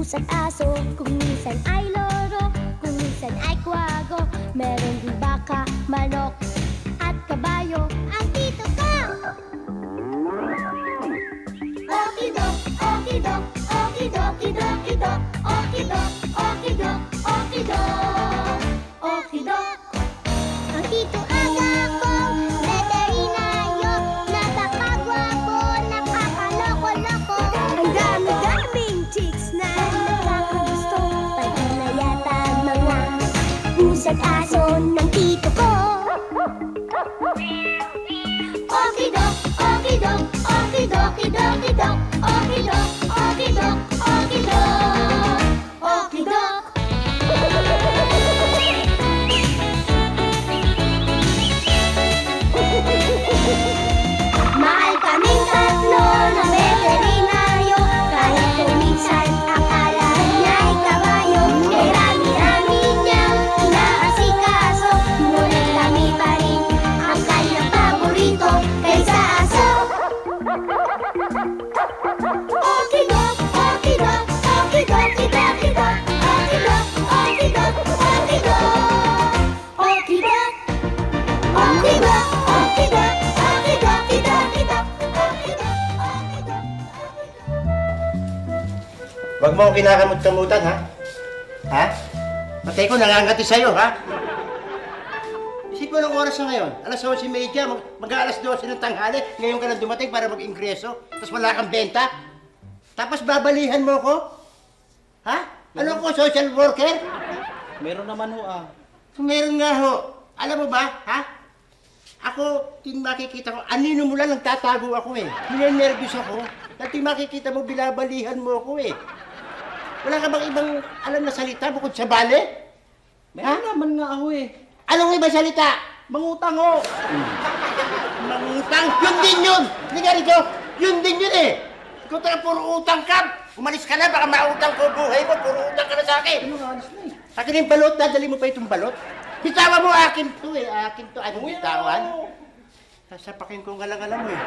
pusa't aso, kung minsan ay loro, kung minsan ay kwago. Meron din baka, manok, at kabayo, ang tito ko! Okidok, okidok, okidok, okidok, okidok, okidok, okidok, okidok. Ang tito Aga ko, veterinaryo, napakagwapo, nakakaloko-loko. Ang dami-daming chicks na nakakagusto, pati na yata mga pusa't aso ng tito ko. Okidok, okidok, okidok, okidok, okidok, okidok, okidok, okidok, okidok. Mahal kaming tatlo ng veterinaryo, kahit kung minsan akala niya'y kabayo. Eh rami-rami niyang inaasikaso, ngunit kami pa rin ang kanyang paborito kaysa aso. Okidok, okidok, okidok, okidok, okidok, okidok, okidok, okidok, okidok, okidok, okidok. Huwag mo ako kinakamot-kamutan, ha? Ha? Patay ko, nangangati sa'yo, ha? Isip mo ng oras na ngayon. Alas 11:30, mag-aalas 12 ng tanghali. Ngayon ka lang dumating para mag-ingreso. Tapos wala kang benta. Tapos babalihan mo ko? Ha? Ano ko, social worker? Meron naman ho Meron nga ho. Alam mo ba, ha? Ako, ting makikita ko, anino mo lang nagtatago ako eh. Ninenervyos ako. At ting makikita mo, binabalihan mo ako eh. Wala ka bang ibang alam na salita bukod sa bale? Meron naman nga ako eh. Anong ibang salita? Mangutang ho. Mangutang? Yun din yun! Hindi nga rito, yun din yun eh! Ikaw talaga puro utang ka! Umalis ka na, baka mautang ko buhay mo, puro utang ka na sa akin! Ano nga, alis na eh. Akin yung balot, dadali mo pa itong balot? Bitawan mo, akin to eh, akin to. Anong bitawan? Sasapakin ko nga lang alam mo eh.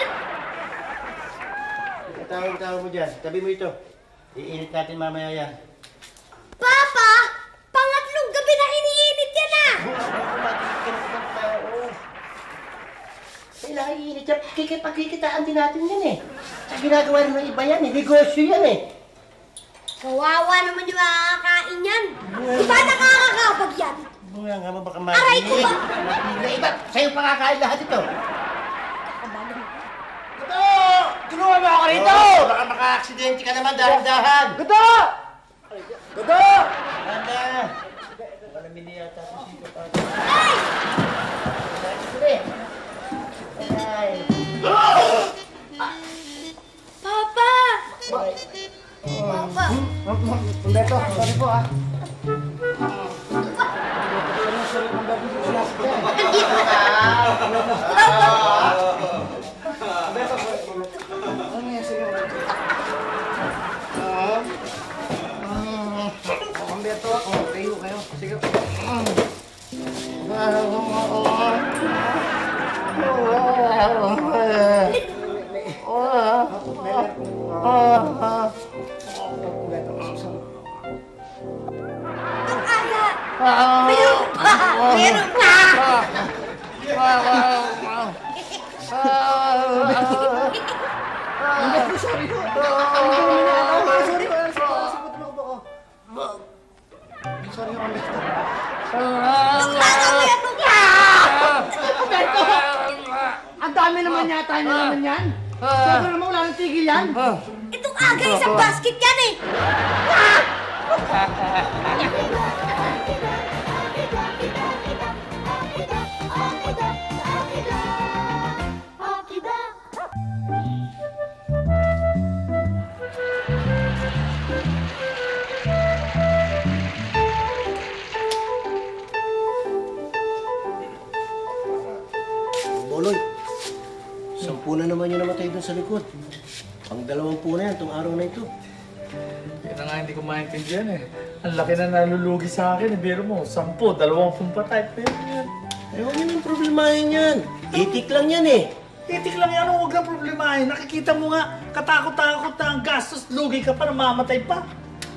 Tawag mo dyan, tabi mo ito. Iinit natin mamaya yan. Papa! Pangatlong gabi na iniinit yan ah! Kailangan iinit yan. Pagkikitaan din natin yan eh. Sa ginagawa ng iba yan eh. Negosyo yan eh. Kawawa naman yung makakain yan. Di ba nakakakapag yan? Bunga nga mo baka Aray ko ba? Matigil. Iba, sa'yo pakakain lahat ito. Guto! Tulungan mo ako rito! Baka maka-aksidente ka naman dahan-dahan. Guto! Guto! Dahan-dahan. Baka namili yata sa sito pa. Ay! Ay! Papa! Papa! Umberto, sorry po ah. Umberto, kayo. Sige. Ang aga! Meron pa! Meron pa! Sorry po. Sorry, Umberto. Ang aga meron pa! Umberto! Ang dami naman yata niya naman yan. Sabi naman wala nang tigil yan. Itong aga isang basket yan eh! Boloy, 10 na naman yung namatay doon sa likod. Ang 20 na yan, itong araw na ito. Yan na nga hindi ko maintindihan eh. Ang laki na nalulugi sa akin eh. Biro mo, 10, 20 patay. Pero yan. Eh, huwag yun ang problemahin yan. Itik lang yan eh. Titik lang yan, huwag lang problemahin. Nakikita mo nga, katakot-takot na ang gastos, lugi ka pa, namamatay pa.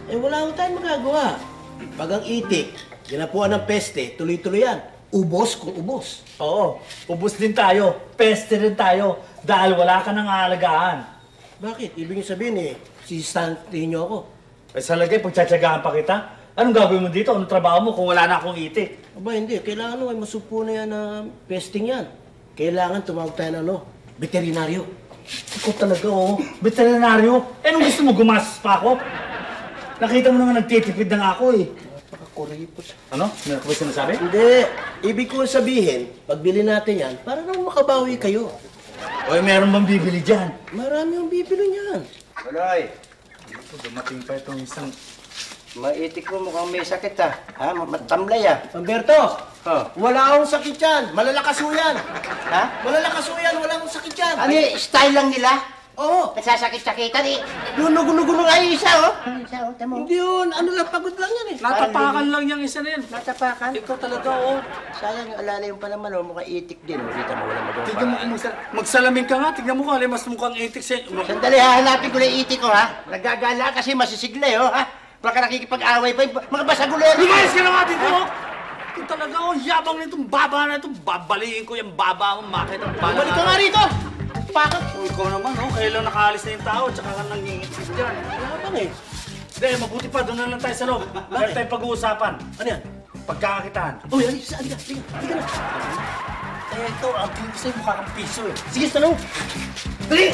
Eh, wala akong tayong magagawa. Pag ang itik, ginapuan ng peste, tuloy-tuloy yan. Ubos kung ubos. Oo, ubos din tayo. Peste rin tayo. Dahil wala ka nang aalagaan. Bakit? Ibig niyo sabihin sisistantihin niyo ako. Eh sa lagay, pagtsatsagaan pa kita. Anong gagawin mo dito? Anong trabaho mo kung wala na akong itik? Aba, hindi. Kailangan ay masupo na yan na pesting yan. Kailangan tumawag tayo ng veterinaryo. Ikaw talaga, veterinaryo. Eh, anong gusto mo? Gumastos pa ako? Nakita mo naman nagtitipid na nga ako eh. Kuripot. Ano? Meron ka ba sinasabi? Hindi. Ibig ko sabihin, pagbili natin yan, para nang makabawi kayo. O, meron bang bibili dyan? Marami ang bibili niyan. Tuloy. Dumating pa itong isang... Maitik mo mukhang may sakit ha. Ha? Matamlay ah. Humberto, Oh. wala akong sakit yan. Malalakas ho yan. Ha? Malalakas ho yan. Wala akong sakit yan. Ano yung style lang nila? Oo. Nagsasakit-sakitan eh. Guno-guno nga yung isa oh. Ano yung isa oh? Tamo. Hindi yun. Ano lang, pagod lang yan eh. Natapakan lang yung isa na yan. Natapakan? Ikaw talaga, Sayang yung alala yung pala man oh. Mukhang itik din oh. Kita mo walang magawa. Tignan mo kung magsalamin ka nga. Tignan mo kung alin mas mukhang itik siya. Sandali hahanapin ko na yung itik ko ha. Nagagala kasi masisigla eh oh ha. Baka nakikipag-away pa yung mga basagulero. Lumayas ka na nga dito! Ito talaga, yabang na itong baba na ito. Babaliin ko yung baba mo, makit ang bala. Balik ka nga rito. Bakit? Ikaw naman, kailan nakaalis na yung tao, tsaka ka nangingit dyan. Yabang eh. Hindi, mabuti pa, doon na lang tayo sa loob. Meron tayong pag-uusapan. Ano yan? Pagkakakitaan. Uy, halika na. Eh, ito, ang tingin sa'yo, mukha kang piso eh. Sige, tanong. Dali!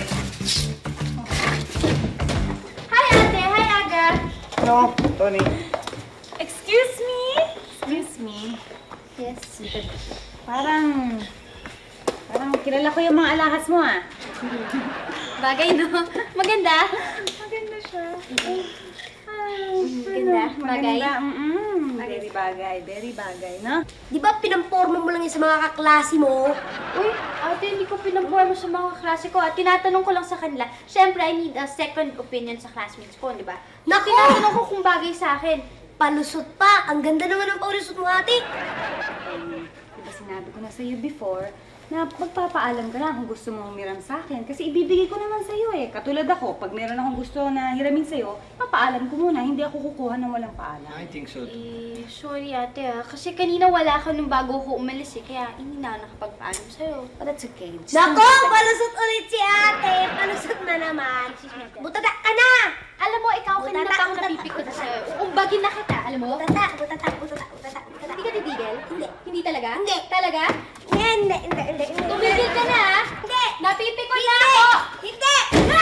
Hi, ate! Hi, Aga! Ano? Tony? Excuse me? Excuse me? Yes. Parang kilala ko yung mga alahas mo ah. Bagay, no? Maganda? Maganda siya. Maganda? Bagay? Very bagay, no? Di ba pinamporma mo lang yan sa mga kaklase mo? Uy, ate, hindi ko pinamporma sa mga klase ko at tinatanong ko lang sa kanila. Siyempre, I need a second opinion sa classmates ko, di ba? Naku! Tinatanong ko kung bagay sa akin. Palusot pa! Ang ganda naman ng paulusot mo, ate! Diba sinabi ko na sa'yo before na magpapaalam ka na kung gusto mong humiram sa akin. Kasi ibibigay ko naman sa'yo eh. Katulad ako, pag meron akong gusto na hiramin sa'yo, papaalam ko muna. Hindi ako kukuha ng walang paalam. I think so. Eh, sorry ate kasi kanina wala ka nung bago ko umalis kaya hindi na ako nakapagpaalam sa'yo. But that's okay. Naku! Palusot ulit si ate! Palusot na naman! Butata ka na! Alam mo, ikaw kanina Butata, pang butata, napipikot butata. sa'yo. Umbagin na kita, alam mo? Butata! Hindi ka titigil? Hindi. Hindi talaga? Hindi. Talaga? Hindi. Tumigil ka na ha? Hindi! Napipikot na ako! Hindi!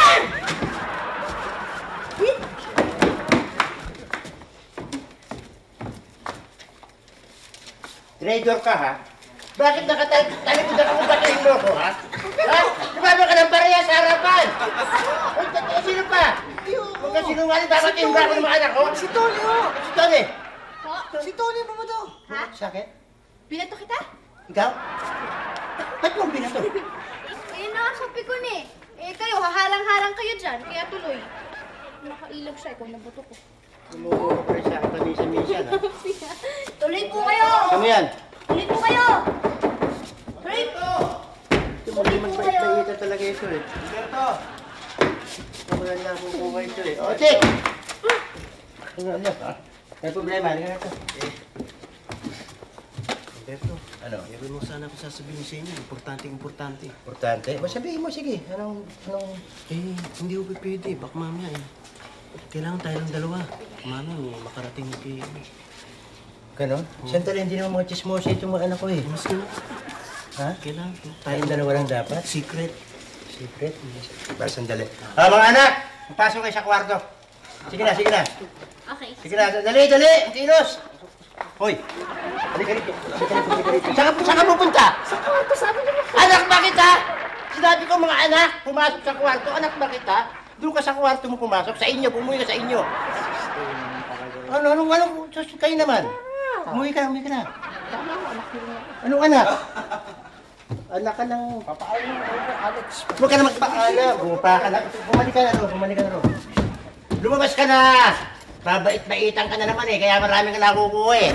Trader ka ha? Bakit nakatalikod ako ba kayo loko ha? Ha? Lumama ka ng pareha sa harapan! Uy, sino pa? Huwag ka sinungaling, dapat yung brako ng mga anak ko. Si Tony ho! Si Tony? Si Tony mo to? Ha? Sakit? Binato kita? Ikaw? Ba't mo binato? Eh, nakasabi ko na eh. Eh, kayo, haharang-harang kayo dyan. Kaya tuloy. Nakailag siya, ikaw nabuto ko. Tumuho ko rin sa akin minsan-minsan ha? Tuloy po kayo! Kami yan. Tuloy po kayo! Tuloy po! Hindi magpaita talaga ito eh. Alberto! Wala na akong kuha ito eh. O, Tik! Ano? May problema, halika na ito. Alberto, Ano? meron mo sana ako sasabihin sa inyo. Importante. Importante? Ba sabihin mo, sige. Anong... Eh, hindi ko pwede. Baka mamaya eh. Kailangan tayo ng dalawa. Mami, makarating kay... Ganon? Sandali, hindi naman mga chismosa itong mga anak ko eh. Mas na. Ha? Kailangan. Tayong dalawa lang dapat. Secret. Secret? Ba, sandali. Mga anak! Pasok kayo sa kwarto. Sige na. Okay. Sige na, dali! Ang kilos! Hoy! Halika rito. Saan ka pupunta? Sa kwarto, sabi niyo. Anak, bakit ha? Sinabi ko mga anak, pumasok sa kwarto. Anak, bakit ha? Doon ka sa kwarto mo pumasok. Sa inyo, bumuwi ka sa inyo. Anong, kayo naman? Umuwi ka na. Anong anak? Anak ka ng... Papaalam mo, Alex. Huwag ka na magpaalam. Bumapa ka na. Bumalik ka na ro. Lumabas ka na! Babait-baitan ka na naman eh, kaya marami ka nakukuha eh.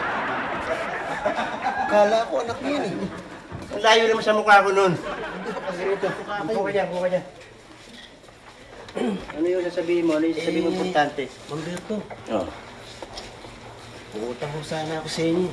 Kala ko anak mo yun eh. Ang layo naman sa mukha ko nun. Upo ka dyan. Ano yung sasabihin mo? Ano yung sasabihin mo importante? Mamberto, Oh. puutang ko sana ako sa inyo.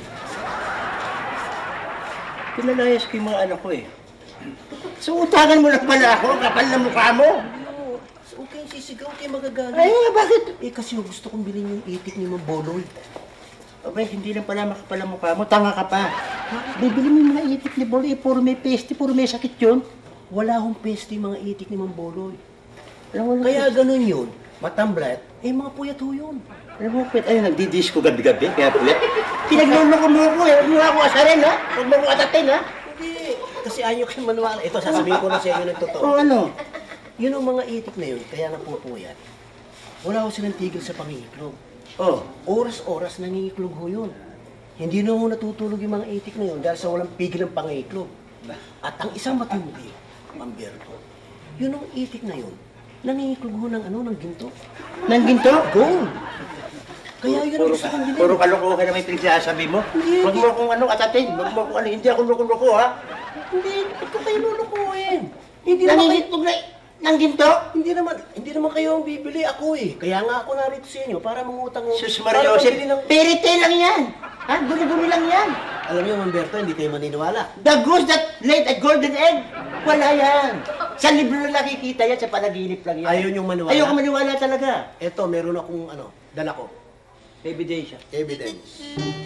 Pinalayas ko yung mga anak ko eh. So, utangan mo lang pala ako, kapal na mukha mo. Ano? Huwag kayong sisigaw, huwag kayong magagalit. Ay, nga, bakit? Eh, kasi gusto kong bilhin yung itik ni Mang Boloy. Abay, hindi lang pala makapal ang mukha mo, tanga ka pa. Bibili mo yung mga itik ni Boloy, puro may peste, puro may sakit yun. Wala akong peste yung mga itik ni Mang Boloy. Alam mo, Kaya ganun yun, matamblat, eh mga puyat ho yun. alam mo, Pet, ay, nagdidisco gabi-gabi, kaya puyat. Pinagluloko mo ako eh, huwag mo ako asarin ha, huwag mo ako atatin ha. Hindi, kasi ayaw kayo maniwala. Ito, sasabihin ko na sa inyo ng totoo. O ano? Yun ang mga itik na yun, kaya napupuyat. Wala ko silang tigil sa pangiklog. Oh, Oras-oras nangingiklog ho yun. Hindi na ho natutulog yung mga itik na yun dahil sa walang pigil ng pangiklog. At ang isang matindi, Mamberto, yun ang itik na yun, nangingiklog ho ng ginto. nang ginto? Gold! Kaya yun ang gusto kong bilhin. Puro kalokohan na may pinagsasabi mo. Hindi, Huwag mo akong ano, atatin. Huwag mo akong ano, hindi ako loko-loko ha. Hindi, ba't ko kayo lulukuhin? Hindi naman kayo, Nangingitlog na, nang ginto? hindi naman kayo ang bibili, ako eh. Kaya nga ako narito sa inyo para mangutang ho. Sus Para Maria Joseph, pambili ng... fairy tale lang yan. Ha? Guli-guli lang yan. Alam niyo, Mamberto, hindi kayo maniniwala. The goose that laid a golden egg. Wala yan. Sa libro lang nakikita yan, sa panaginip lang yan. Ayaw niyong maniwala? Ayaw ko maniwala talaga. Eto, meron akong dala ko. Ebidensya. Evidence.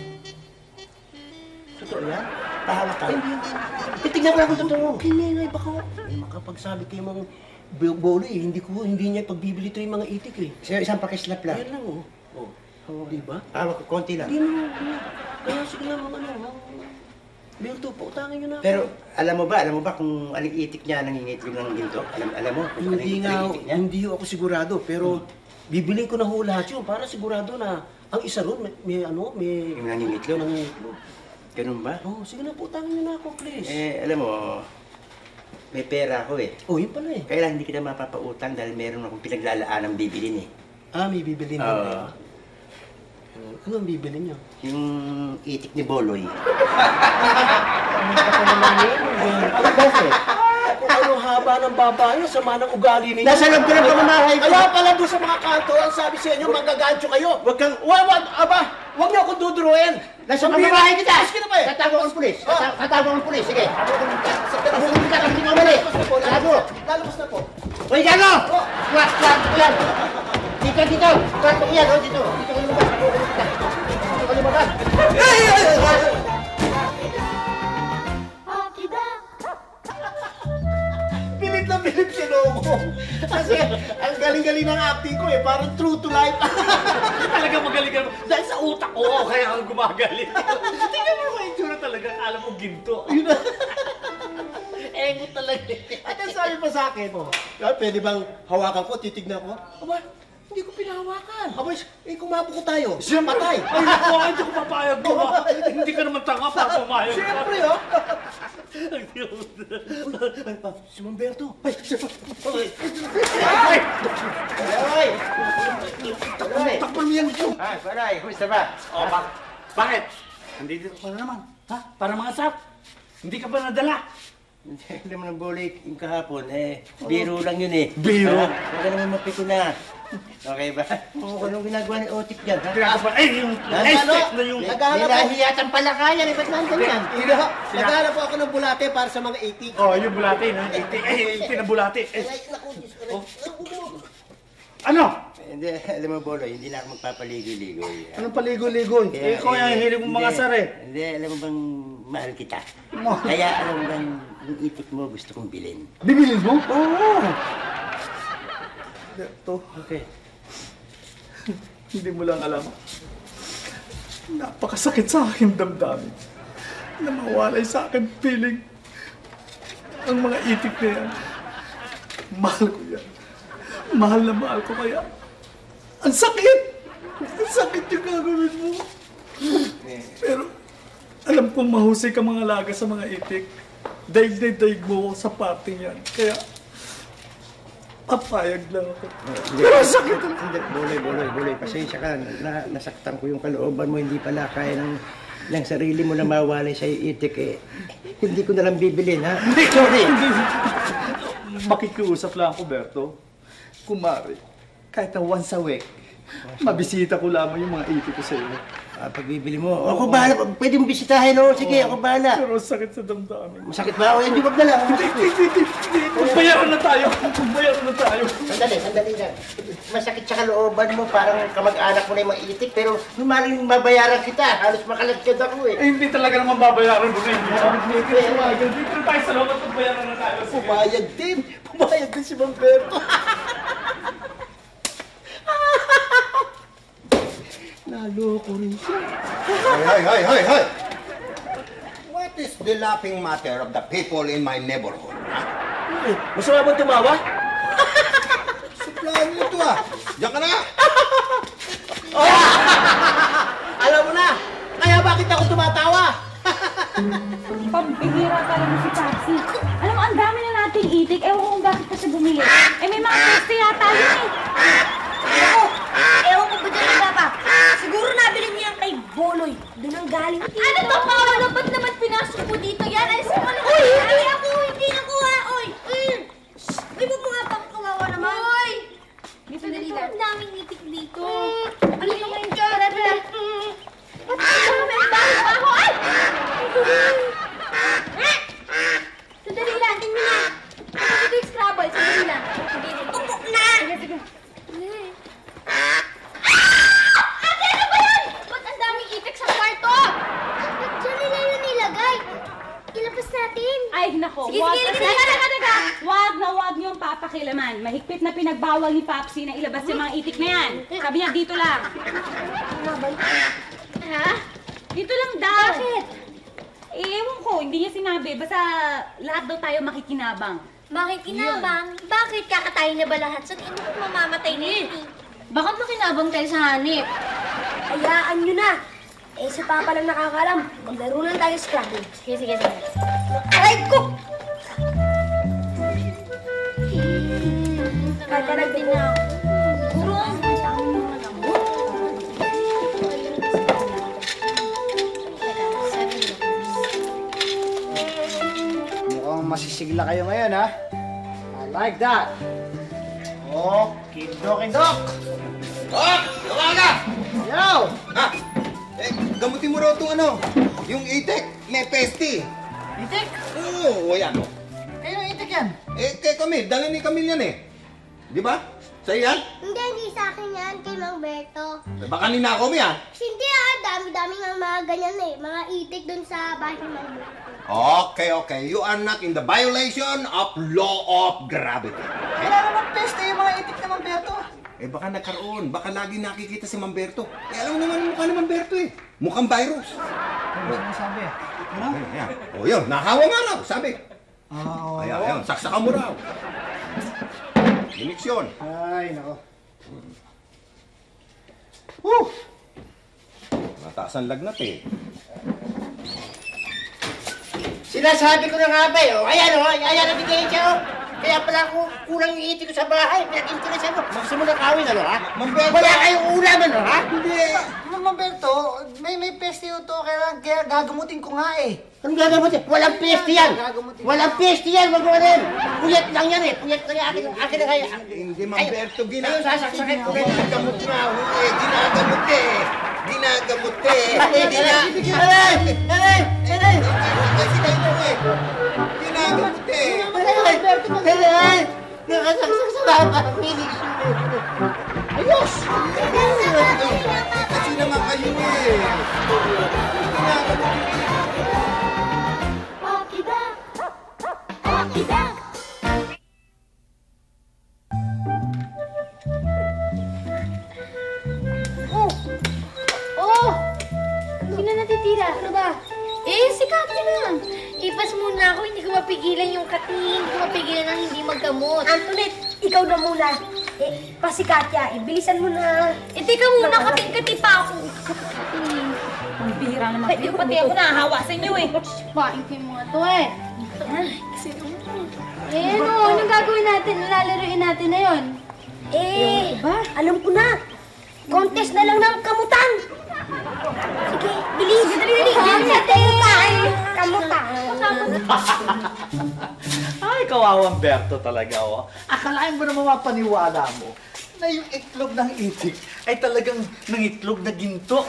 Totoo yan? Pahawak ka. Hindi. Titignan ko lang kung totoo. Hindi, baka makapagsabi kayo mga Boloy, hindi niya pagbibili ito yung mga itik eh. Sir, isang pakislap lang. Yan lang oh. Oh, di ba? Hawak ko, konti lang. Hindi naman. Kaya sige lang Berto, pautangin niyo na ako. Pero alam mo ba kung aling itik niya nangingitlog ng ginto? Alam mo kung Hindi aling nga, itik niya? hindi ako sigurado, pero bibilin ko na ho lahat yun para sigurado na ang isa ron may Yung nangingitlog? nangingitlog. Ganun ba? Oh, sige na, pautangin niyo na ako, please. Alam mo, may pera ako eh. Oh, yun pala eh. Kaya lang hindi kita mapapautang dahil meron akong pinaglalaan ng bibilin eh. May bibilin Oo. din eh. Ano ang bibilin niyo? Yung itik ni Boloy. Ano bakit? Kung ano haba ng baba niyo, sama ng ugali ninyo. Nasa loob ko ng pamamahay ko. Kaya pala doon sa mga kanto, ang sabi sa inyo, magagancho kayo. Huwag kang... Huwag niyo akong duduruin. Nasa pamamahay kita! Ayos ka na ba eh? Tatago akong pulis! Oh. Tatago akong pulis, sige! Tabukin kita kung hindi ka umali! Tago! Lalabas na po. Uy, gago! Kwak, kwak, yan! Dito! Kwak ko yan, oh, dito! Dito ka lumabas! Dito ka lumabas! Pilit na pilit si Loco. Kasi ang galing-galing ng acting ko eh, parang true to life. Talaga magaling ka. Dahil sa utak ko, kaya ako gumagalit. Tingnan mo yung itsura talaga. Alam mo, ginto. Engot talaga. At ang sabi pa sa akin, pwede bang hawakan ko, titignan ko? Aba, hindi ko pinahawakan. Aba, kumaboko tayo. Patay. Ay, naku, hindi ko papayag mo. Hindi ka naman tanga para pumayag ka. Siyempre, oh. Si Mamberto. Ay, takpan mo yan ito. Ah, Paray, kumusta ba? Bakit? Nandito ka na naman. Ha? Para mga sap. Hindi ka ba nadala? Alam mo ng Boloy, yung kahapon, biro lang yun eh. Biro? Huwag ka naman mapiko na. Okay ba? Anong ginagawa ni Otik dyan, ha? Kaya ka ba? Ay, yung estate na yung... Nilahiyatang palakayan, ba't nandun yan? Naghanap po ako ng bulate para sa mga 80. Oh, yung bulate, no? Ay, pinabulate. Naku, Diyos ko. Ano? Hindi, alam mo, Boloy, hindi na ako magpapaligoy-ligoy. Anong paligo-ligo? Eh, ikaw yung hilig mong mga sar eh. Hindi, alam mo bang mahal kita. Kaya alam mo bang yung itik mo gusto kong bilhin. Bibilin mo? Oo. Ito, okay. Hindi mo lang alam. Napakasakit sa aking damdamin. Na mawalay sa akin feeling. Ang mga itik na yan. Mahal ko yan. Mahal na mahal ko kaya. Ang sakit! Ang sakit yung gagawin mo. Pero alam kong mahusay ka mga laga sa mga itik. Daig na daig mo sa parting yan. Kaya papayag lang ako. Pero ang sakit ang... Hindi, Boloy, pasensya ka. Nasaktan ko yung kalooban mo, hindi pala kaya ng sarili mo na mawalay sa itik eh. Hindi ko nalang bibilin, ha? Sorry! Makikiusap lang ako, Berto. kumari, kahit na once a week, mabisita ko lamang yung mga itik ko sa iyo. Pagbibili mo. Ako bahala. Pwede mo bisitahin, no? Sige, ako bahala. Pero sakit sa damdamin. Masakit ba ako? Hindi, wag na lang. Magbayaran na tayo. Magbayaran na tayo. Sandali lang. Masakit sa kalooban mo, parang kamag-anak mo na yung mga itik, pero maling mabayaran kita. Halos makalagkad ako eh. Hindi talaga naman babayaran mo na hindi. Dito tayo sa loob at magbayaran na tayo. Pumayag din. Pumayag din si Mamberto. Naloko rin siya. Hoy! What is the laughing matter of the people in my neighborhood? Masama bang tumawa? Suplahan mo ito Diyan ka na! Alam mo na! Kaya bakit ako tumatawa? Pambihira ka lang si Patsy. Alam mo, ang dami na nating itik. Ewan ko kung bakit pa siya bumili. May mga peste yata yun Ewan ko ba dyan iba pa? Siguro nabili niya kay Boloy. Doon ang galing. Ano to, Paolo? Ba't naman pinasok mo dito yan? Ay, saan mo na? Uy, hindi ako Uy! Uy, mo nga bang kawawa naman? Uy! Dito, ang daming itik dito. Ano yung ngayon ka? Ba't ang dami ang baho? Ay! Sandali lang, tingnan na. Ito yung Scrabble, sandali lang. Upo na! Ate, ano ba yun? Ba't ang daming itik sa kwarto? Diyan nila yun nilagay. Ilabas natin. Ay, nako. Sige, Wag sige, kasi- sige. Wag niyong papakilaman. Mahigpit na pinagbawal ni Papsi na ilabas yung mga itik na yan. Sabi niya, dito lang. Ha? Dito lang daw. Bakit? Ewan ko, hindi niya sinabi. Basta lahat daw tayo makikinabang. Makikinabang? Bakit? Kakatayin na ba lahat? Sa tingin ko mamamatay na yun eh. Bakit makinabang tayo sa hanip? Hayaan nyo na. Si Papa lang nakakalam. Maglaro lang tayo Scrabble. Sige. Aray ko! Katarag din na ako. Siguro ang Mukhang masisigla kayo ngayon, ha? I like that. Oh, kindok! Tawaga! Yo! Gamutin mo raw itong yung itik, may peste. Itik? Oo, yan. Kayo itik yan? Kay Camille, dala ni Camille yan Di ba? Sa'yo yan? Hindi sa akin yan, kay Mang Berto. Baka ninakaw mo yan. Hindi dami-dami ng mga ganyan mga itik dun sa bahay ng Mang Berto. Okay. You are not in the violation of law of gravity. Wala naman peste yung mga itik na Mamberto. Baka nagkaroon. Baka lagi nakikita si Mamberto. Alam mo naman mukha ni Mamberto Mukhang virus. Ano sabi? Ano? Ayan. Yun. Nakahawa nga raw, sabi. Oo. Ayan. Saksakan mo raw. Iniksyon. Ay, nako. Mataas ang lagnat Sinasabi ko na nga ba ayan ang ebidensya Kaya pala ako kulang yung itik ko sa bahay. Pinag-interesan mo. Gusto mo ng kawin, ha? Mamberto! Wala kayong ulam, ha? Hindi. Mamberto, may peste yun to, kaya gagamutin ko nga Anong gagamutin? Walang peste yan! Walang peste yan! Wag mo rin! Puyat lang yan Puyat lang yan! Akin na kaya! Hindi, Mamberto. Ayun, sasaksakin ko rin! Ginagamot nga ho Ginagamot Ginagamot Nakasaksak sa baba! Felix! Ayos! Kasi naman kayo Sino natitira? Ano ba? Si Kati na. Ipas muna ako, hindi ko mapigilan yung kati, hindi ko mapigilan ang hindi magkamot. Antoinette, ikaw na muna. Pa si Katya, bilisan mo na. Teka muna, kati pa ako. Ang bihira naman kayo. Pati ako nahahawa sa inyo Paing kayo mga to Kasi anong gagawin natin? Lalaruin natin na yun. Alam ko na. Contest na lang ng kamutan. Sige, bilis. Dali. Kamutan. Ay, ikaw kawawang Berto talaga, oh. Akalain mo naman mapaniwala mo na yung itlog ng itik ay talagang nangitlog na ginto.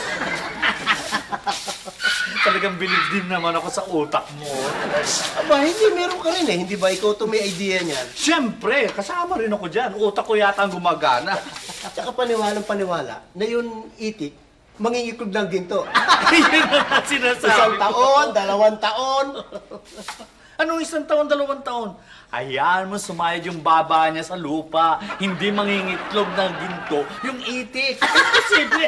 Talagang bilib din naman ako sa utak mo. Aba, hindi meron ka rin eh. Hindi ba ikaw to may idea niyan? Siyempre, kasama rin ako dyan. Utak ko yata ang gumagana. Tsaka paniwalang-paniwala na yun itik, mangingiklog ng ginto. Yun ang sinasabi Isang taon, 2 taon. Anong 1 taon, 2 taon? Ayan mo, sumayad yung baba niya sa lupa. Hindi mangingitlog ng ginto yung itik. Imposible.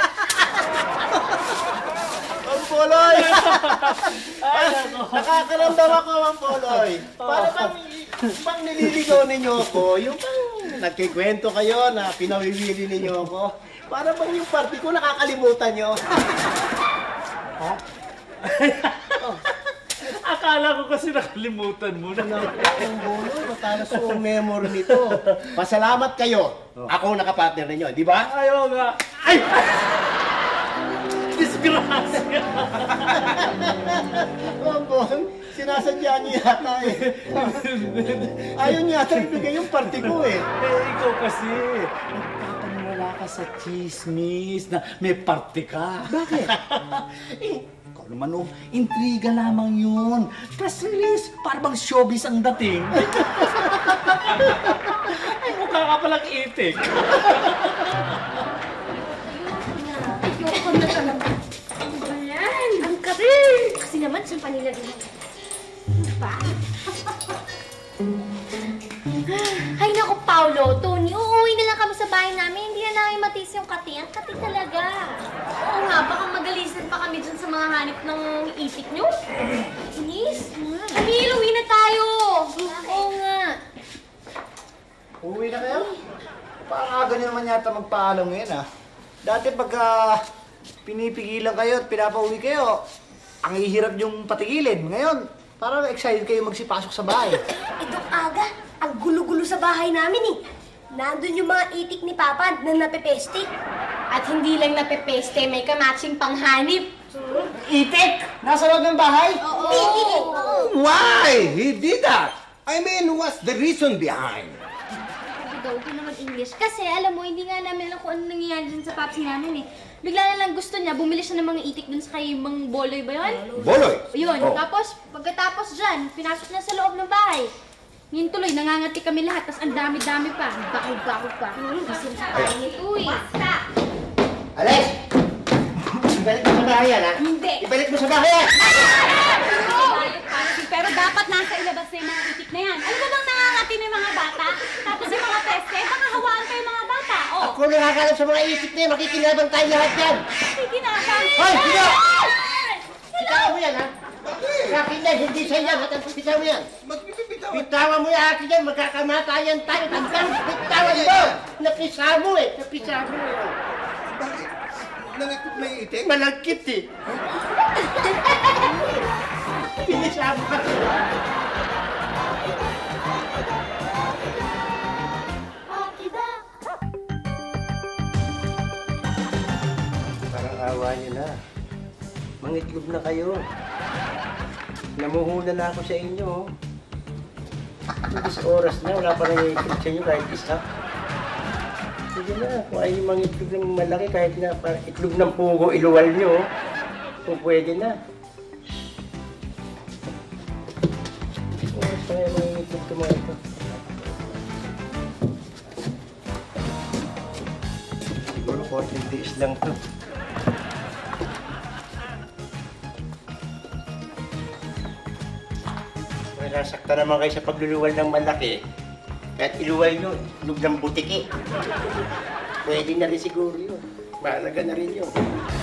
Ang Poloy! Nakakaramdam ako, Ang Poloy. Para bang nililigaw ninyo ako, yung bang nagkikwento kayo na pinawiwili ninyo ako. Para bang yung party ko nakakalimutan nyo. Ha? Akala ko kasi nakalimutan mo na. Ang Poloy, matalas yung memory nito. Pasalamat kayo. Ako nakapartner ninyo, di ba? Ayaw nga. Ay! Disgrasya! Bong, sinasadya niyo yata eh. Ayaw niya yata ibigay yung party ko eh. Ikaw kasi, nagpapaniwala ka sa chismis na may parte ka. Bakit? Ikaw naman oh, intriga lamang yun. Press release, para bang showbiz ang dating. Ay, mukha ka palang itik. Ayoko na talaga. Ano ba yan? Ang kapil! Kasi naman, saan pa nila din? Ano ba? Ay, naku, Paolo, Tony, uuwi na lang kami sa bahay namin. Hindi na namin matis yung kati. Ang kati talaga. Oo nga, baka magalisan pa kami dun sa mga hanip ng itik nyo. Inis? Amil, uwi na tayo. Oo nga. Uwi na kayo? Parang aga nyo naman yata magpaalam ngayon, ah. Dati pagka pinipigilan kayo at pinapauwi kayo, ang ihirap yung patigilin. Ngayon, parang excited kayo magsipasok sa bahay. Itong aga, ang gulo-gulo sa bahay namin eh. Nandun yung mga itik ni Papa na napepeste. At hindi lang napepeste, may kamatsing panghanip. Itik! Nasa loob ng bahay? Oo. Why he did that? I mean, what's the reason behind? Daw ko naman English. Kasi alam mo, hindi nga namin alam kung ano nangyayari dun sa papsi namin eh. Bigla na lang gusto niya, bumili siya ng mga itik dun sa kay Mang Boloy ba yun? Boloy? Yun. Oh. Tapos, pagkatapos dyan, pinasok niya sa loob ng bahay. Ngayon tuloy, nangangati kami lahat, tas ang dami-dami pa. Bako-bako pa. Kasi sa tayo nito eh. Basta! Alex! Ibalik mo sa bahay yan, ha? Hindi! Ibalik mo sa bahay yan! Pero dapat nasa ilabas na yung mga itik na yan. Ano ba bang nangangati ng mga bata? Tapos yung mga peste, baka hawaan kayo mga bata. Oh, Ako nakakalap sa mga itik na yan, makikinabang tayo lahat yan! kinasang. Hoy, sino? Bitawan mo yan, ha? Sa akin yan, hindi sa yan, at bitawan mo yan. Bitawan mo yung akin yan, magkakamatayan tayo. Tandang bitawan mo! Napisa mo eh, napisa mo eh. Bakit? Nangikot na yung itik? Malagkit eh. Pinisa mo kasi. Parang awa niyo na. Mangitlog na kayo. Namuhuna na ako sa inyo. Ilis oras na, wala pa nangitlog sa inyo kahit isa. Sige na, kung ay mangitlog ng malaki kahit na itlog ng pugo, iluwal nyo. Kung pwede na. Oras pa kayo mangitlog ito mga ito. Siguro 14 days lang to. Nasakta naman kayo sa pagluluwal ng malaki. Kahit iluwal nyo, itlog ng butiki. Pwede na rin siguro yun. Mahalaga na rin yun.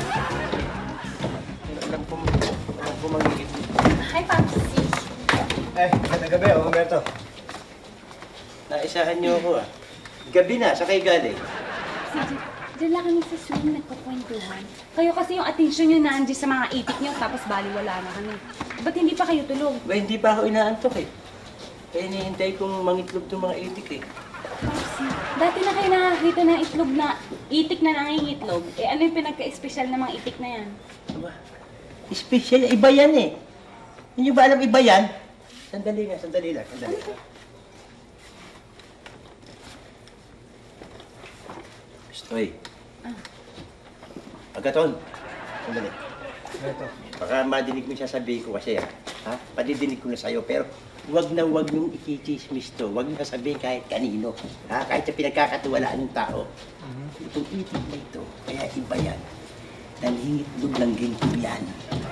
Alam ko magigit. Hi, Papsi. Magandang gabi, Roberto. Naisahan niyo ako, ah. Gabi na, sa kayo galing. Diyan lang kami sa swing nagkukwentuhan. Kayo kasi yung attention nyo nandiyan sa mga itik nyo, tapos baliwala na kami. Ba't hindi pa kayo tulog? Ba, hindi pa ako inaantok eh. Kaya nihintay kong mangitlog ng mga itik eh. Papsi, dati na kayo nakakita ng itlog na itik na nangingitlog. Eh ano yung pinagka-espesyal ng mga itik na yan? Aba, special, iba yan eh. Hindi ba alam iba yan? Sandali lang, sandali lang. Stoy. Agaton. Sandali. Baka madinig mo siya sabihin ko kasi ha? Padidinig ko na sa'yo, pero wag nung ikichismis to. Wag nang sabihin kahit kanino. Ha? Kahit sa pinagkakatiwalaan ng tao. Itong itik na ito, kaya iba yan. Nangingitlog ng ginto yan.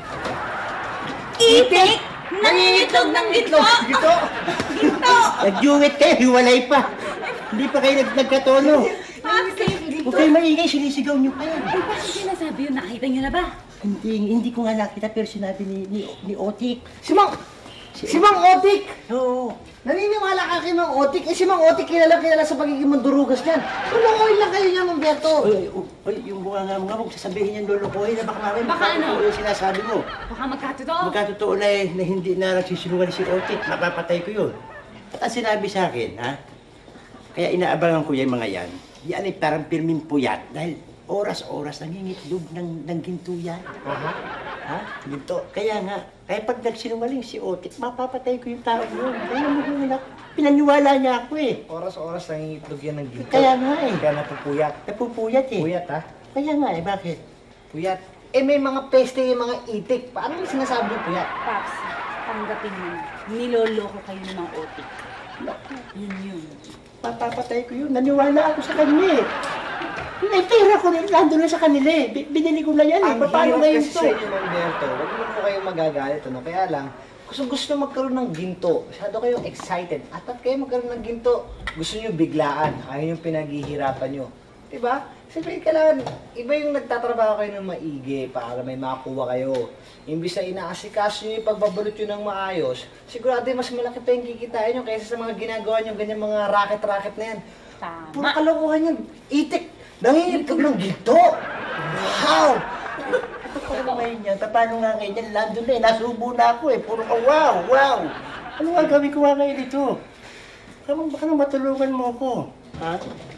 Itik! Nangingitlog ng ginto! Gito! Nag-duet kayo, hiwalay pa. Hindi pa kayo nagkatono. Huwag kayo maingay, sinisigaw niyo pa yan. Ay, bakit sinasabi yun? Nakita niyo na ba? Hindi ko nga nakita, pero sinabi ni Otik. Si Mang Otik! Oo. Naniniwala ka kay Mang Otik? Eh, si Mang Otik kilala sa pagiging mandurugas niyan. Lulukoy lang kayo niya, Humberto. Oy, yung bunga nga huwag sasabihin niyan lulukoy na baka mamaya Baka ano? magkatotoo yung sinasabi mo. Baka magkatotoo. Magkatotoo na hindi na nagsisinungaling si Otik, mapapatay ko yun. At ang sinabi sa akin, ha? Kaya inaabangan ko yung mga yan. Yan ay parang pirming puyat dahil oras-oras nangingitlog ng ginto yan. Ha? Ginto. Kaya nga, kaya pag nagsinungaling si Otik, mapapatay ko yung tao yun. Kaya mo pinaniwala niya ako eh. Oras-oras nangingitlog yan ng ginto. Kaya nga eh. Kaya napupuyat. Napupuyat eh. Puyat, ha? Kaya nga eh, bakit? Puyat. Eh, may mga peste yung mga itik. Paano yung sinasabi ng puyat? Paps, tanggapin mo na. Niloloko kayo ng mga Otik. Yun. Papapatay ko yun. Naniwala ako sa kanya eh. May pera ko rin, nandun na sa kanila eh. Binili ko na yan eh. Paano ngayon kasi to? sa inyo, Humberto. Huwag naman po kayong magagalit, ano? Kaya lang, gusto magkaroon ng ginto. Masyado kayong excited. At kayo magkaroon ng ginto, gusto nyo biglaan. Ayaw yung pinaghihirapan nyo. Diba? Siyempre, kailangan, iba yung nagtatrabaho kayo ng maigi para may makuha kayo. Imbis na inaasikaso nyo yung pagbabalot nyo ng maayos, sigurado mas malaki pa yung kikitain nyo kaysa sa mga ginagawa nyo ganyan mga racket-racket na yan. Tama. Puro kalokohan yan. Itik! Nangingitlog ng ginto! Wow! Paano ngayon yan? Paano nga ngayon yan? Nandun na eh. Nasubo na ako eh. Puro ka wow! Ano nga gawin ko nga ngayon dito? Baka nang matulungan mo ako. Ha?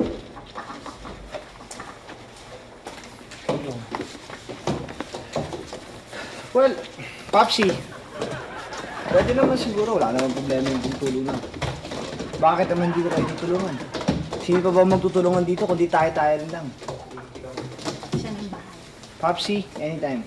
Well, Popsi, pwede naman siguro. Wala naman problema yung tutulungan. Bakit naman hindi ko kayo tutulungan? Sino pa ba magtutulungan dito kundi tayo-tayo rin lang? Siya ng bahay. Popsi, anytime.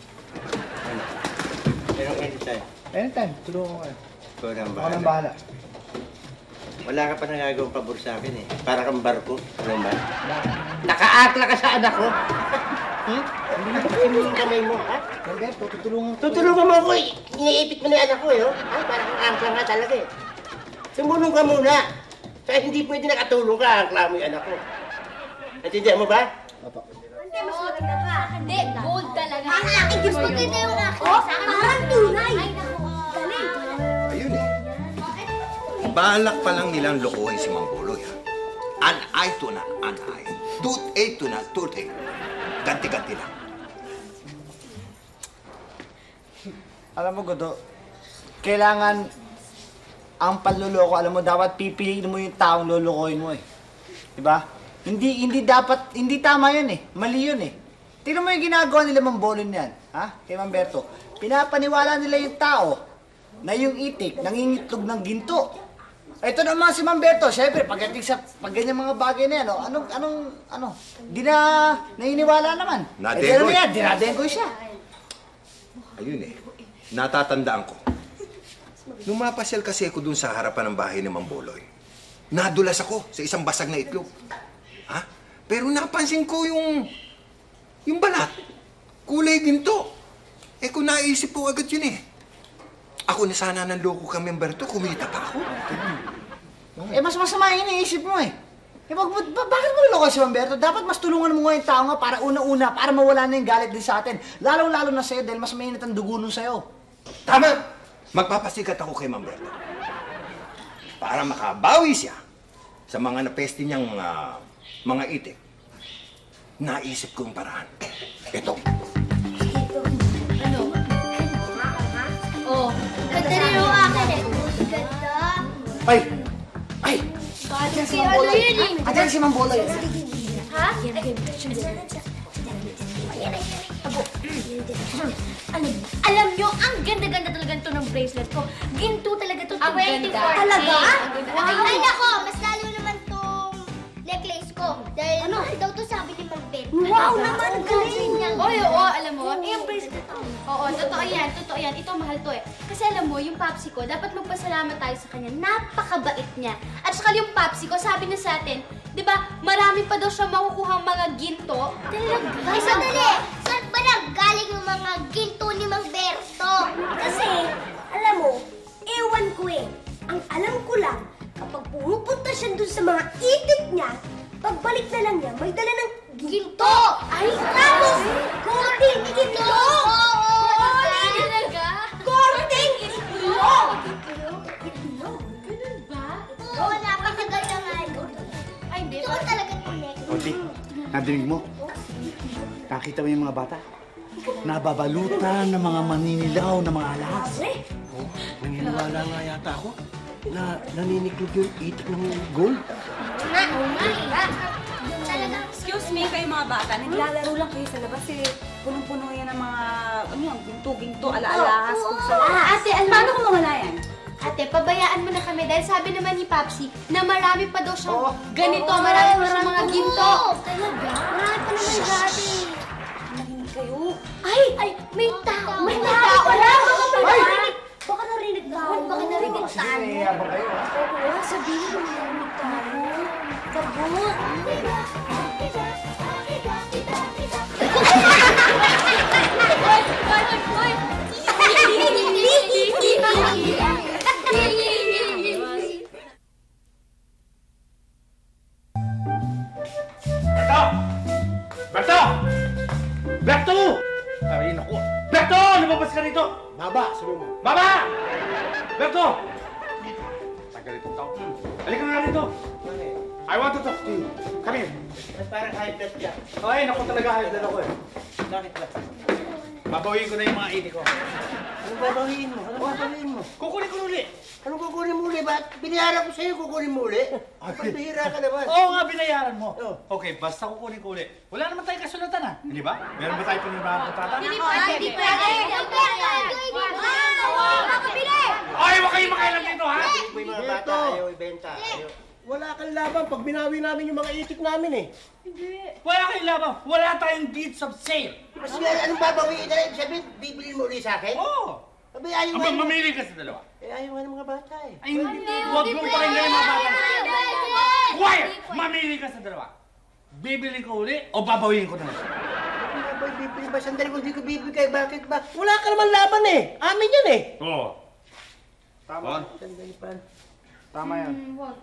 Pero anytime. Anytime, tulungan ko kayo. Ikaw nang Ako nang bahala. Wala ka pa nagagawang pabor sa akin eh. Para kang barko. Ano ba? Nakaakla ka sa anak ko. Hindi na ba yung kamay mo, ha? Humberto, tutulungan ko. Tutulungan mo ako eh. Iniipit mo na yung anak ko eh, oh. Ay, parang ang angkla nga talaga eh. Sumunong ka muna. Kaya hindi pwede nakatulong ka, angkla mo yung anak ko. Natindihan mo ba? Opo. Hindi, mas maganda ka. Hindi, gold talaga. Ang laki gusto din na yung akin. Parang tunay. Ay, naku. Galing. Ayun eh. Balak pa lang nilang lokohin si Mang Buloy, ha? An eye to na an eye. Toothache to na toothache. Ganti-ganti lang. Alam mo, Godo, kailangan ang panluloko, alam mo, dapat pipiliin mo yung taong lulukohin mo eh. Diba? Hindi dapat, hindi tama yun eh. Mali yun eh. Tingnan mo yung ginagawa nila Mang Bolon yan, ha? Kay Mamberto. Pinapaniwala nila yung tao na yung itik nangingitlog ng ginto. Ito naman si Mamberto, syempre, pagdating sa ganyan mga bagay na yan, di na naniniwala naman. Nadengoy. Dinadengoy siya. Ayun eh. Natatandaan ko. Nung mapasyal kasi ako dun sa harapan ng bahay ni Mang Buloy, nadulas ako sa isang basag na itlog. Ha? Pero napansin ko yung balat. Kulay ginto. Eh kung naisip ko agad yun eh. Ako na sana ng loko kami, Humberto, kumita pa ako. Eh, mas masama yung iniisip mo eh. Bakit mo niloko si Humberto? Dapat mas tulungan mo nga yung tao nga para una-una, para mawala na yung galit din sa atin. Lalong-lalo na sa'yo dahil mas mainit ang dugo nun sa'yo. Tama! Magpapasikat ako kay Humberto. Para makabawi siya sa mga napeste niyang mga itik. Naisip ko yung paraan. Ito. Ano? Oh. Ganda rin yung akin eh. Ganda. Ay! Ay! Ayan si Mang Boloy! yun eh? Ayan si Mang Boloy! Ha? Alam nyo, ang ganda-ganda talaga ito ng bracelet ko. Ginto talaga to Ang ganda. Talaga? Ay, nako, mas lalo naman tong necklace ko. Dahil mahal daw to sabi ni Mang Ben. Wow naman, galing! Oy, oo, alam mo, yung bracelet. Oo, totoo yan, totoo yan. Ito, mahal to eh. Kasi alam mo, yung Papsi ko, dapat magpasalamat tayo sa kanya. Napakabait niya. At saka yung Papsi ko, sabi niya sa atin, di ba, marami pa daw siya makukuhang mga ginto. Talaga? Ay, sandali! Saan ba nanggaling yung mga ginto ni Mang Berto? Kasi, alam mo, ewan ko eh. Ang alam ko lang, kapag pumupunta siya dun sa mga itik niya, pagbalik na lang niya, may dala ng ginto! Ay, tapos, korting ginto! Talaga? Korting itlog! Itlog? Ganun ba? Oo, napakaganda nga yun. Ay, di Ito ba? talaga connect. Oti, nadinig mo? Nakita mo yung mga bata? Nababalutan ng mga maninilaw na mga alahas. Naniniwala nga yata ako na naniniklog yung itik ng gold. Talaga. Excuse me, kayo mga bata, naglalaro lang kayo sa labas eh. Punong-puno yan ng mga, ano yan, ginto-ginto, ala-alahas, kung sa Ate, alam Paano kung mawala yan? Ate, pabayaan mo na kami dahil sabi naman ni Papsi na marami pa daw siyang ganito, marami pa siyang mga ginto. Talaga? Marami pa naman dati. Mahinig kayo. Ay, may tao. May tao pala. Baka narinig tao. Baka narinig tao. Sinayabang kayo, ha? Oo, sabihin mo narinig tao. Kabut. Berto! Berto! Berto! Ay, naku. Berto! Lumabas ka rito! Baba, sabi mo. Baba! Berto! Tagal itong tao. Halika nga rito. I want to talk to you. Come here. Ay, parang high blood ka. Ay, naku talaga. Hayad ako eh. Bakit ba? Babawiin ko na yung mga ini ko. Anong babawiin mo? Anong babawiin mo? Kukunin ko uli. Anong kukunin mo uli? Ba't binayaran ko sa'yo, kukunin mo uli? Pagpihira ka naman. Oo nga, binayaran mo. Oo. Okay, basta kukunin ko uli. Wala naman tayong kasulatan ha. Hindi ba? Meron ba tayo pinirmahan kontrata? Hindi pwede. Ay, huwag kayong makailan dito ha! Mo yung mga bata, ayaw ibenta. Ayaw. Wala kang laban pag binawi namin yung mga itik namin eh. Wala kayong laban. Wala tayong deeds of sale. Kasi anong babawiin na rin? Sabihin, bibilin mo ulit sa akin? Oo. Sabi, ayaw nga. Aba, mamili ka sa dalawa. Eh, ayaw nga ng mga bata eh. Ay, huwag mong pakinggan yung mga bata. Quiet! Mamili ka sa dalawa. Bibili ko uli o babawiin ko na lang. Bibili ba? Sandali kung di ko bibigay. Bakit ba? Wala ka naman laban eh. Amin yan eh. Oo. Tama. Sandali pa. Tama yan.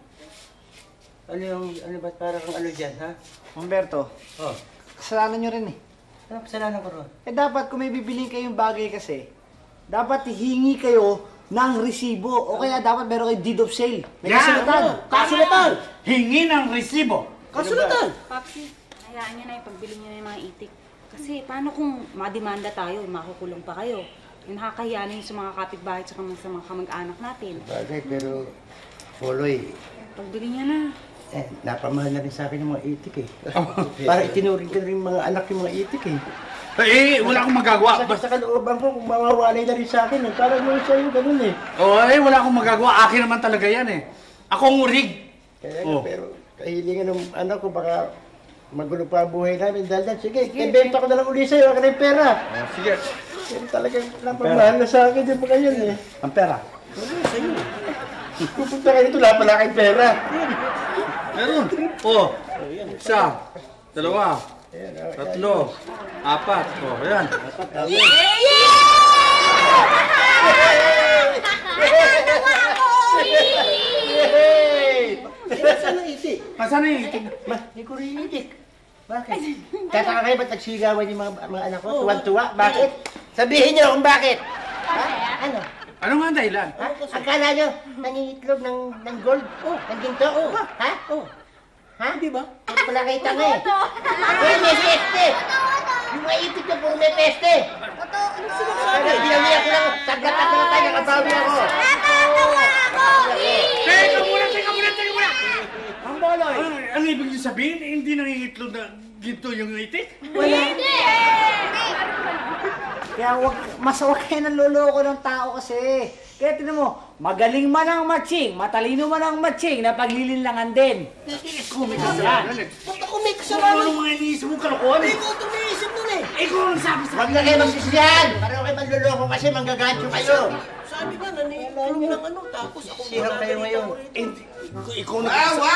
Ano ba parang ano dyan, ha? Humberto, Oh. kasalanan nyo rin eh. Ano kasalanan ko ron? Eh dapat kung may bibiling kayong bagay kasi, dapat hingi kayo ng resibo o kaya dapat meron kayong deed of sale. May kasulatan. Kasulatan! Hingi ng resibo. Kasulatan! Papsi, hayaan niyo na yung pagbili niyo na yung mga itik. Kasi paano kung mademanda tayo, makukulong pa kayo? Yung nakakahiya na yun sa mga kapitbahay at sa mga kamag-anak natin. Bagay, pero Poloy, Pagbili niya na. napamahal na rin sa akin yung mga itik eh. Para itinuring ko rin mga anak yung mga itik eh. Eh, wala akong magagawa. Basta kalooban ko kung mawawalay na rin sa akin eh. Parang mo sa'yo, ganun eh. Oh, eh, wala akong magagawa. Akin naman talaga yan eh. Ako ang urig. Kaya Oh. pero kahilingan ng anak ko baka magulo pa ang buhay namin. Dahil sige, ibenta ko na lang uli sa'yo. Wala ka na yung pera. Sige. Pero talagang napamahal na sa akin yung mga yun eh. Ang pera. Wala sa'yo. Pupunta kayo dito, wala pala kayong pera. Meron. Oh, isa, dalawa, tatlo, apat. Oh, ayan. Saan ang itik? Nasaan na yung itik? Hindi ko rin itik. Bakit? Tataka kayo ba't nagsigawan yung mga anak ko? Tuwan-tuwa? Bakit? Sabihin niyo kung bakit. Ha? Ano? Ano nga ang dahilan? Ha? Akala niyo nangingitlog ng gold? Ng ginto? Ha? Ha? Di ba? Hindi pala kayo tanga eh. Uy, may peste! Yung mga itik na puro may peste! Hindi lang saglat ako na tayo, nakabawi ako. Teka muna! Ang boloy! Ang ibig niyo sabihin, hindi nangingitlog na ginto yung itik? Wala. Kaya mas wag kayo nang loloko ng tao kasi. Kaya tinan mo, magaling man ang matching, matalino man ang matching, napaglilinlangan din. Ikaw may kasalanan eh. Ba't ako may kasalanan? Ano mga iniisip mong kalokohan eh? Ikaw itong naisip nun eh. Ikaw ang sabi sa Huwag na kayo magsisiyan! Pareho kayo manluloko kasi manggagancho kayo. Sabi nga, naninilang nyo ng ano, tapos ako Sihang kayo ngayon. Ikaw na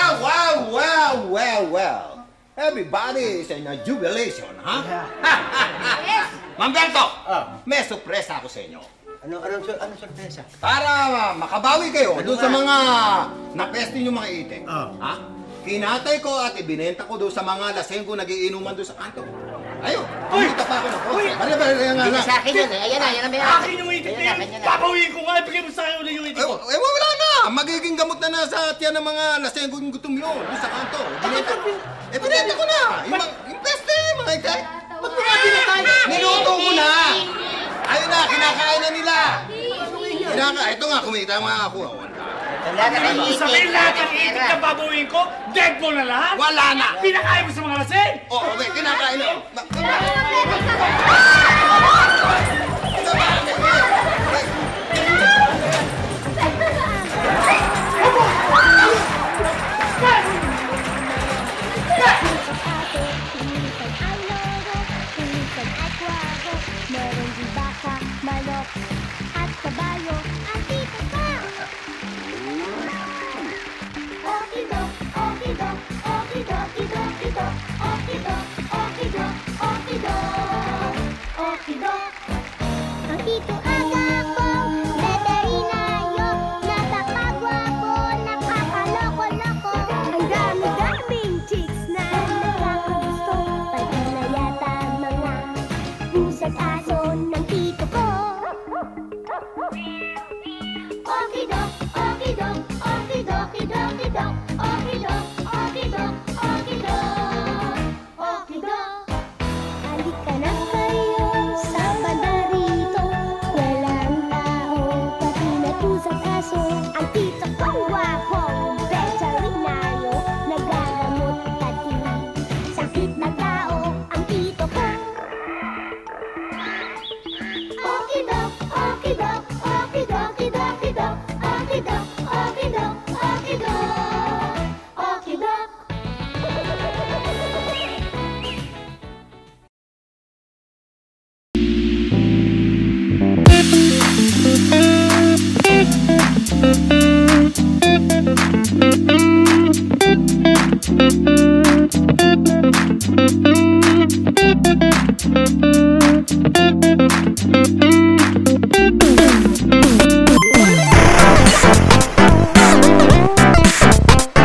Well. Everybody is in a jubilation, ha? Mamberto, may sorpresa ako sa inyo. Anong sorpresa? Para makabawi kayo doon sa mga napeste nyo mga itik. Ha? Kinatay ko at ibinenta ko doon sa mga lasenggo nagiinuman doon sa kanto. Ayun, pumunta pa ako ng kotse. Hindi ka sa akin yan eh. Ayan na may Akin yung itik na yun! Papawin ko nga! Ibigay mo sa akin ulit yung itik ko! Wala na! Magiging gamot na sa tiyan ng mga lasenggo yung gutom yun doon sa kanto. Binenta ko na! Yung peste, mga itik! Ba't marami na tayo? Niluto ko na! Ayun na, kinakain na nila! Ito nga, kumita nga ako. Wala na kayo Ibig sabihin lahat ng itik na babawiin ko, dead mo na lahat? Wala na! Pinakain mo sa mga lasing! Oo, okay, kinakain na. Meron din baka, manok, at kabayo, at tito pa! Okidok, okidok, okidok, okidok, okidok, okidok, okidok, okidok. Ang tito